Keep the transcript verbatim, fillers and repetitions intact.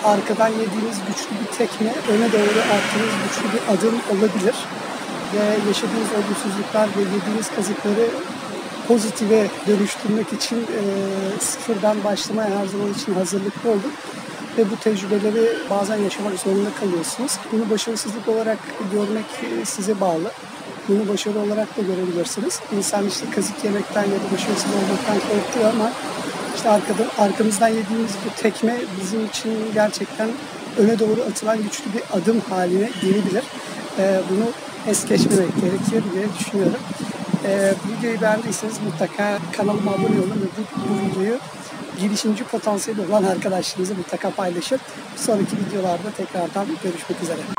arkadan yediğiniz güçlü bir tekme öne doğru attığınız güçlü bir adım olabilir. Ve yaşadığınız olumsuzluklar ve yediğiniz kazıkları pozitife dönüştürmek için e, sıfırdan başlamaya her zaman için hazırlıklı olun. Ve bu tecrübeleri bazen yaşamak zorunda kalıyorsunuz. Bunu başarısızlık olarak görmek size bağlı. Bunu başarı olarak da görebilirsiniz. İnsan işte kazık yemekten ya da başarısız olmaktan korkuyor ama işte arkada, arkamızdan yediğimiz bu tekme bizim için gerçekten öne doğru atılan güçlü bir adım haline gelebilir. Ee, bunu es geçmemek gerekir diye düşünüyorum. Ee, bu videoyu beğendiyseniz mutlaka kanalıma abone olun ve bu, bu videoyu girişimci potansiyeli olan arkadaşlarınızla mutlaka paylaşın. Sonraki videolarda tekrardan görüşmek üzere.